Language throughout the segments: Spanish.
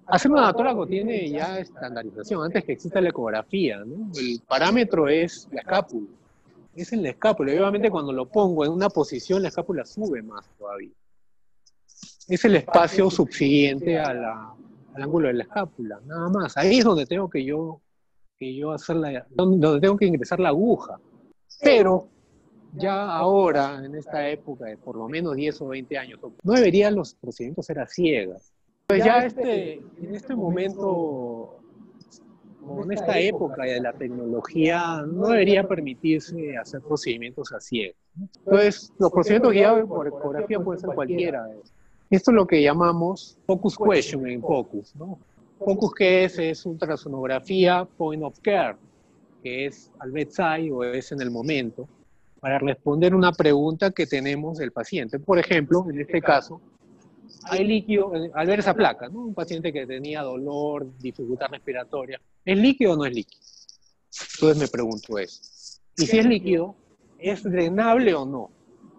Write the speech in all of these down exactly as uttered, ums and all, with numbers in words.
Hacer un anatóraco tiene ya estandarización, antes que exista la ecografía, ¿no? El parámetro es la escápula. Es en la escápula, y obviamente cuando lo pongo en una posición, la escápula sube más todavía. Es el espacio subsiguiente a la, al ángulo de la escápula, nada más. Ahí es donde tengo que yo, que yo hacer la, donde tengo que ingresar la aguja. Pero ya ahora, en esta época de por lo menos diez o veinte años, no deberían los procedimientos ser a ciegas. Pues ya este, en este momento, en esta época de la tecnología, no debería permitirse hacer procedimientos a ciegas. Entonces, los procedimientos guiados por ecografía pueden ser cualquiera. Esto es lo que llamamos focus question en focus, ¿no? Focus, ¿qué es? Es ultrasonografía point of care, que es al bedside o es en el momento, para responder una pregunta que tenemos del paciente. Por ejemplo, en este caso, hay líquido, al ver esa placa, ¿no? Un paciente que tenía dolor, dificultad respiratoria, ¿es líquido o no es líquido? Entonces me pregunto eso. Y si es líquido, ¿es drenable o no?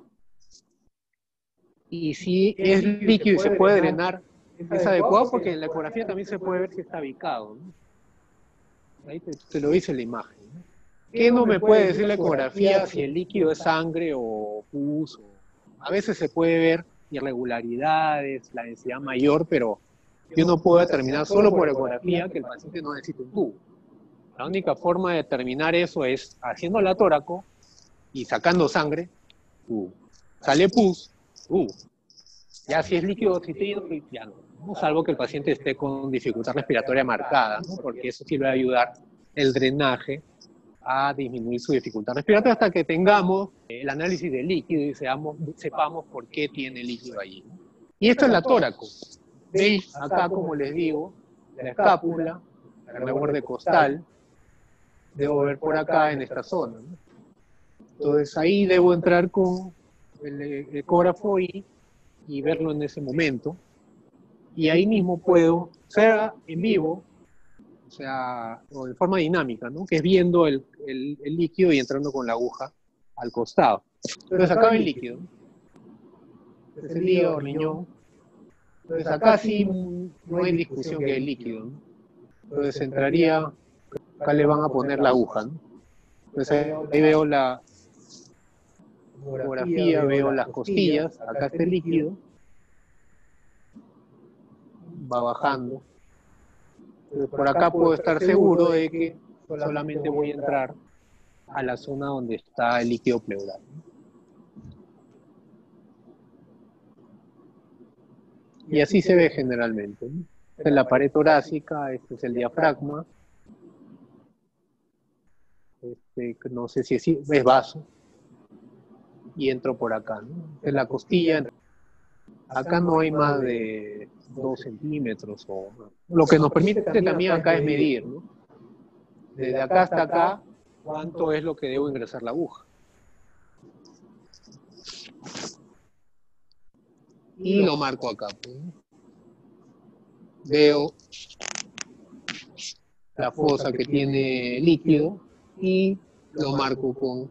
Y si es líquido y se puede drenar, es adecuado porque en la ecografía también se puede ver si está ubicado, ¿no? Ahí te, te lo dice la imagen, ¿no? ¿Qué no me puede decir la ecografía si el líquido es sangre o pus? A veces se puede ver irregularidades, la densidad mayor, pero yo no puedo determinar solo por ecografía que el paciente no necesita un tubo. La única forma de determinar eso es haciendo la tóraco y sacando sangre, uh, sale pus, uh, ya si es líquido citrino, ya no, no, salvo que el paciente esté con dificultad respiratoria marcada, ¿no? Porque eso sí le va a ayudar el drenaje a disminuir su dificultad respiratoria hasta que tengamos el análisis del líquido y seamos, sepamos por qué tiene líquido allí, ¿no? Y esto es la tóraco. ¿Veis? Acá, como les digo, la escápula, el reborde costal, debo ver por acá en esta zona, ¿no? Entonces ahí debo entrar con el ecógrafo y, y verlo en ese momento. Y ahí mismo puedo, sea en vivo, o sea, o de forma dinámica, ¿no? Que es viendo el, el, el líquido y entrando con la aguja al costado. Entonces acá ve el líquido. Este es el hígado, riñón. Entonces acá sí no hay discusión que es líquido, ¿no? Entonces entraría, acá le van a poner la aguja, ¿no? Entonces ahí, ahí veo la ecografía, veo las costillas, acá está el líquido, va bajando. Entonces, por acá puedo estar seguro de que solamente voy a entrar a la zona donde está el líquido pleural. Y así se ve generalmente, ¿no? Esta es la pared torácica, este es el diafragma, este, no sé si es, es vaso, y entro por acá, ¿no? Esta es la costilla, acá no hay más de dos centímetros, o lo que nos permite también acá es medir, ¿no? Desde acá hasta acá, ¿cuánto es lo que debo ingresar la aguja? Y lo marco acá, pues, ¿no? Veo la fosa que tiene líquido y lo marco con...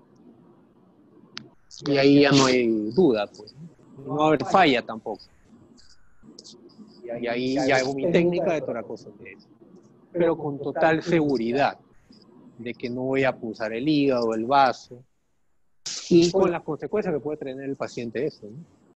Y ahí ya no hay duda, pues. No va a haber falla tampoco. Y ahí ya hago mi técnica de toracotomía, pero con total seguridad de que no voy a pulsar el hígado, el vaso, y con las consecuencias que puede tener el paciente eso, ¿no?